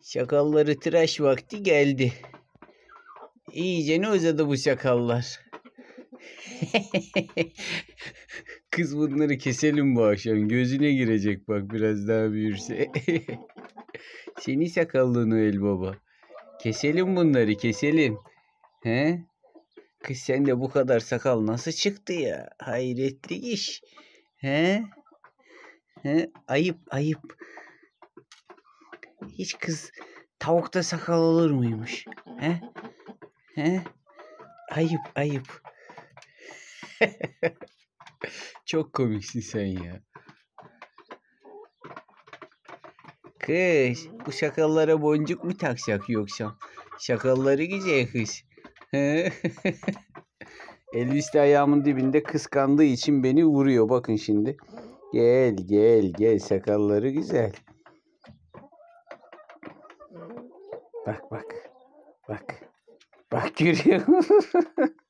Sakalları tıraş vakti geldi. İyice ne uzadı bu sakallar. Kız bunları keselim bu akşam. Gözüne girecek bak biraz daha büyürse. Seni sakallı Noel Baba. Keselim bunları keselim. He? Kız sende bu kadar sakal nasıl çıktı ya? Hayretli iş. He? He? Ayıp ayıp. Hiç kız tavukta sakal olur muymuş? He? He? Ayıp ayıp. Çok komiksin sen ya. Kız bu sakallara boncuk mu taksak yoksa? Sakalları güzel kız. Elvis de ayağımın dibinde kıskandığı için beni vuruyor. Bakın şimdi. Gel gel gel, sakalları güzel. Bak bak. Bak. Bak görüyor musun?